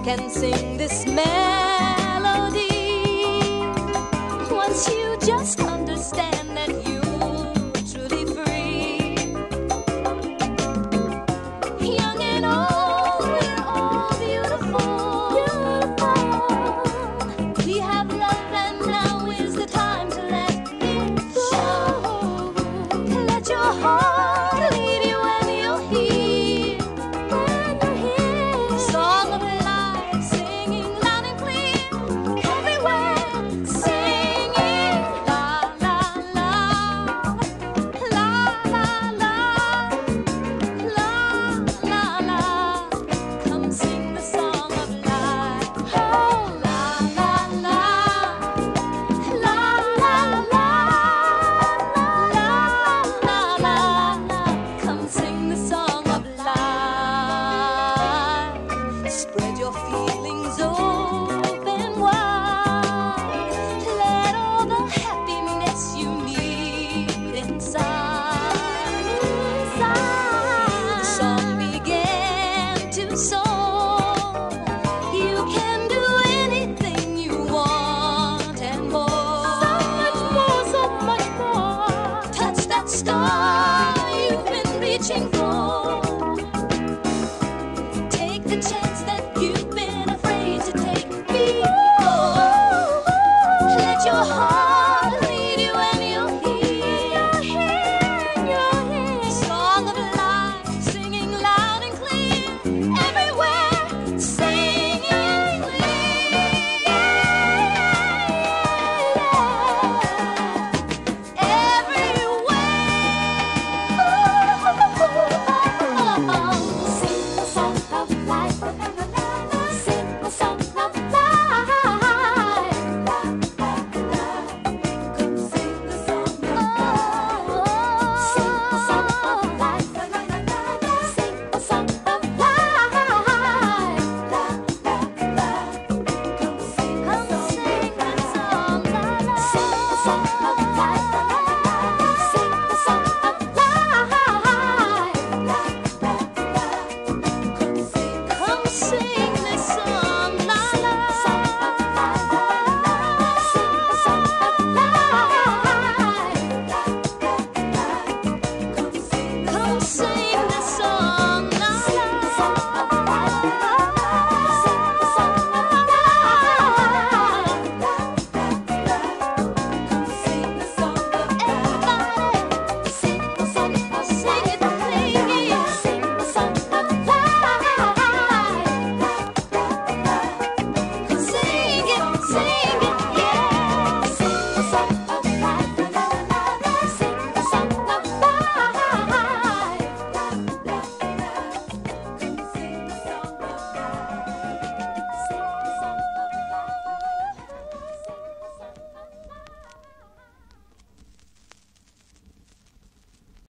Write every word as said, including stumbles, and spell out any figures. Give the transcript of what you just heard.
can sing this melody. Once you just understand that you're truly free. Young and old, we're all beautiful. Beautiful. We have love, and now is the time to let it show. Let your heart lead you when you're here. When you're here. Song of life, singing loud and clear. Everywhere, singing la la la, la la la, la la la. Come sing the song of life. Oh, la la la, la la la, la la la. Come sing the song of life. Spread your feelings open wide. Let all the happiness you need inside. Inside. The song began to song. You can do anything you want and more. So much more, so much more. Touch that star you've been reaching for. Take the chance.